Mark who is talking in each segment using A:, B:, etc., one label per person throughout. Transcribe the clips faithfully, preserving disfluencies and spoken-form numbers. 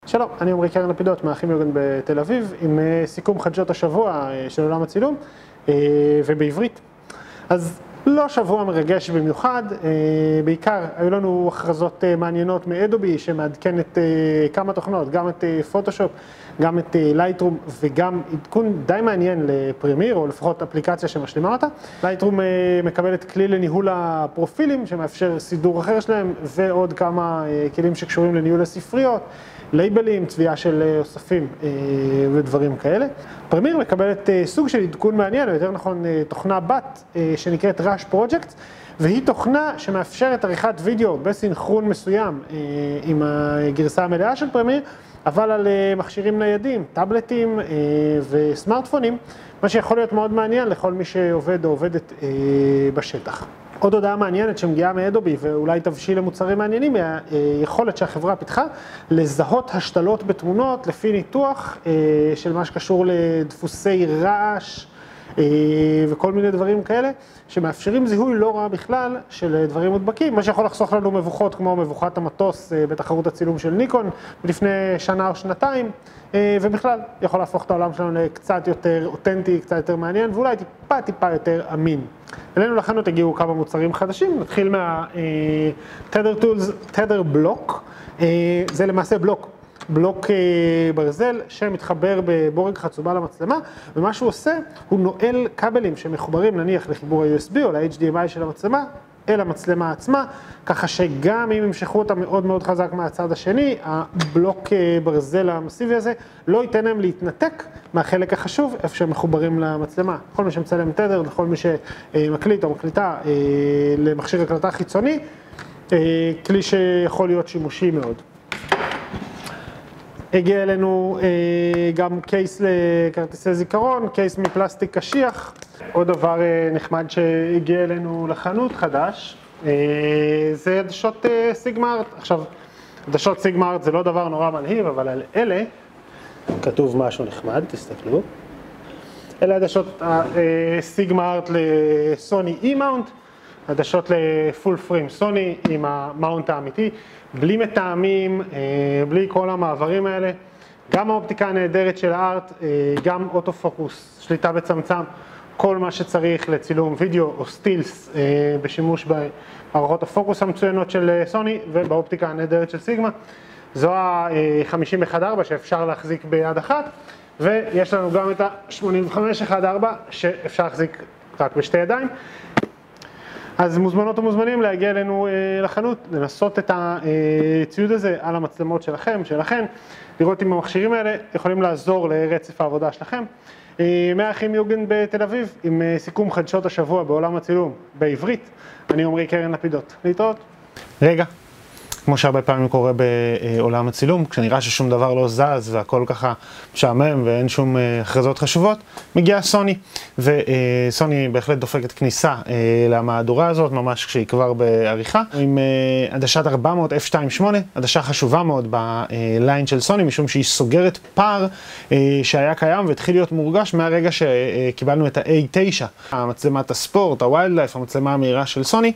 A: שלום, אני עמרי קרן לפידות מהאחים יוגן בתל אביב, עם סיכום חדשות השבוע של עולם הצילום, ובעברית. אז לא שבוע מרגש במיוחד, בעיקר היו לנו הכרזות מעניינות מאדובי שמעדכנת כמה תוכנות, גם את פוטושופ, גם את לייטרום וגם עדכון די מעניין לפרמיר, או לפחות אפליקציה שמשלימה אותה. לייטרום מקבלת כלי לניהול הפרופילים שמאפשר סידור אחר שלהם, ועוד כמה כלים שקשורים לניהול הספריות, לייבלים, צביעה של אוספים ודברים כאלה. פרמיר מקבלת סוג של עדכון מעניין, או יותר נכון תוכנה בת שנקראת Rush Project, והיא תוכנה שמאפשרת עריכת וידאו בסינכרון מסוים עם הגרסה המלאה של פרמיר, אבל על מכשירים ניידים, טאבלטים וסמארטפונים, מה שיכול להיות מאוד מעניין לכל מי שעובד או עובדת בשטח. עוד הודעה מעניינת שמגיעה מאדובי ואולי תבשיל למוצרים מעניינים, היא היכולת שהחברה פיתחה לזהות השתלות בתמונות לפי ניתוח של מה שקשור לדפוסי רעש וכל מיני דברים כאלה, שמאפשרים זיהוי לא רע בכלל של דברים מודבקים, מה שיכול לחסוך לנו מבוכות כמו מבוכת המטוס בתחרות הצילום של ניקון לפני שנה או שנתיים, ובכלל יכול להפוך את העולם שלנו לקצת יותר אותנטי, קצת יותר מעניין, ואולי טיפה טיפה יותר אמין. אלינו לחנות הגיעו כמה מוצרים חדשים, נתחיל מה-Tether Tools, Tether Block, זה למעשה בלוק. בלוק ברזל שמתחבר בבורג חצובה למצלמה, ומה שהוא עושה, הוא נועל כבלים שמחוברים נניח לחיבור ה-יו אס בי או ל-אייץ' די אם איי של המצלמה, אל המצלמה עצמה, ככה שגם אם ימשכו אותה מאוד מאוד חזק מהצד השני, הבלוק ברזל המסיבי הזה לא ייתן להם להתנתק מהחלק החשוב, איפה שהם מחוברים למצלמה. כל מי שמצלם תדר, לכל מי שמקליט או מקליטה למכשיר הקלטה חיצוני, כלי שיכול להיות שימושי מאוד. הגיע אלינו אה, גם קייס לכרטיסי זיכרון, קייס מפלסטיק קשיח. עוד דבר אה, נחמד שהגיע אלינו לחנות חדש, אה, זה עדשות אה, סיגמה-ארט. עכשיו, עדשות סיגמה-ארט זה לא דבר נורא מלהיב, אבל על אלה כתוב משהו נחמד, תסתכלו. אלה עדשות אה, סיגמה-ארט לסוני E-Mount, עדשות לפול פריים סוני עם המאונט האמיתי, בלי מטעמים, בלי כל המעברים האלה, גם האופטיקה הנהדרת של הארט, גם אוטו-פוקוס, שליטה בצמצם, כל מה שצריך לצילום וידאו או סטילס בשימוש במערכות הפוקוס המצוינות של סוני ובאופטיקה הנהדרת של סיגמה. זו ה-חמישים אחת ארבע שאפשר להחזיק ביד אחת, ויש לנו גם את ה-שמונים וחמש אחת ארבע שאפשר להחזיק רק בשתי ידיים. אז מוזמנות ומוזמנים להגיע אלינו אה, לחנות, לנסות את הציוד הזה על המצלמות שלכם, שלכם, לראות אם המכשירים האלה יכולים לעזור לרצף העבודה שלכם. אה, מהאחים יוגן בתל אביב, עם אה, סיכום חדשות השבוע בעולם הצילום בעברית. אני עמרי קרן לפידות. להתראות. רגע. כמו שהרבה פעמים קורה בעולם הצילום, כשנראה ששום דבר לא זז והכל ככה משעמם ואין שום הכרזות חשובות, מגיעה סוני. וסוני בהחלט דופקת כניסה למהדורה הזאת, ממש כשהיא כבר בעריכה, עם עדשת ארבע מאות אף שתיים שמונה, עדשה חשובה מאוד בליין של סוני, משום שהיא סוגרת פער שהיה קיים והתחיל להיות מורגש מהרגע שקיבלנו את ה-איי תשע, המצלמת הספורט, הווילד-לייף, המצלמה המהירה של סוני,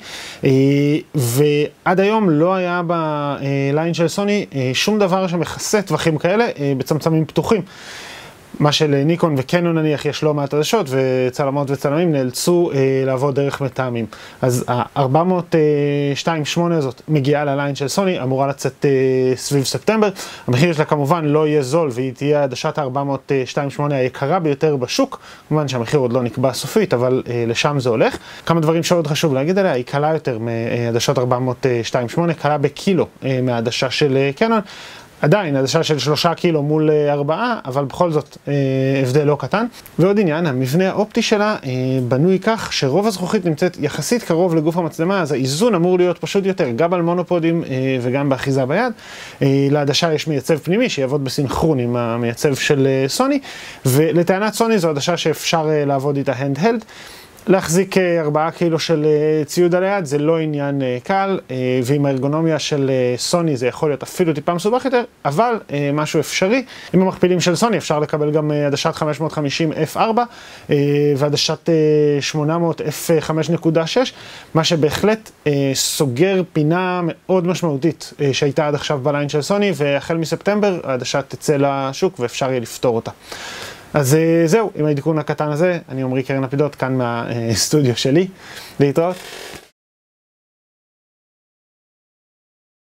A: ועד היום לא היה ב... בליין של סוני שום דבר שמכסה טווחים כאלה בצמצמים פתוחים. מה שלניקון וקנון נניח יש לא מעט עדשות, וצלמות וצלמים נאלצו אה, לעבוד דרך מטעמים. אז ה-ארבע מאות עשרים ושמונה הזאת מגיעה לליין של סוני, אמורה לצאת אה, סביב ספטמבר. המחיר שלה כמובן לא יהיה זול, והיא תהיה עדשת ה-ארבע מאות עשרים ושמונה היקרה ביותר בשוק. כמובן שהמחיר עוד לא נקבע סופית, אבל אה, לשם זה הולך. כמה דברים שעוד חשוב להגיד עליה, היא קלה יותר מעדשות ארבע מאות עשרים ושמונה, קלה בקילו אה, מהעדשה של אה, קנון. עדיין, עדשה של שלושה קילו מול ארבעה, אבל בכל זאת אה, הבדל לא קטן. ועוד עניין, המבנה האופטי שלה אה, בנוי כך שרוב הזכוכית נמצאת יחסית קרוב לגוף המצלמה, אז האיזון אמור להיות פשוט יותר, גם על מונופודים אה, וגם באחיזה ביד. אה, לעדשה יש מייצב פנימי שיעבוד בסינכרון עם המייצב של אה, סוני, ולטענת סוני זו עדשה שאפשר אה, לעבוד איתה hand-held. להחזיק ארבעה קילו של ציוד על היד זה לא עניין קל, ועם הארגונומיה של סוני זה יכול להיות אפילו טיפה מסובך יותר, אבל משהו אפשרי. עם המכפילים של סוני אפשר לקבל גם עדשת חמש מאות וחמישים אף ארבע ועדשת שמונה מאות אף חמש נקודה שש, מה שבהחלט סוגר פינה מאוד משמעותית שהייתה עד עכשיו בליין של סוני, והחל מספטמבר העדשת תצא לשוק ואפשר יהיה לפתור אותה. אז זהו, עם העדכון הקטן הזה, אני עמרי קרן לפידות כאן מהסטודיו שלי, להתראות.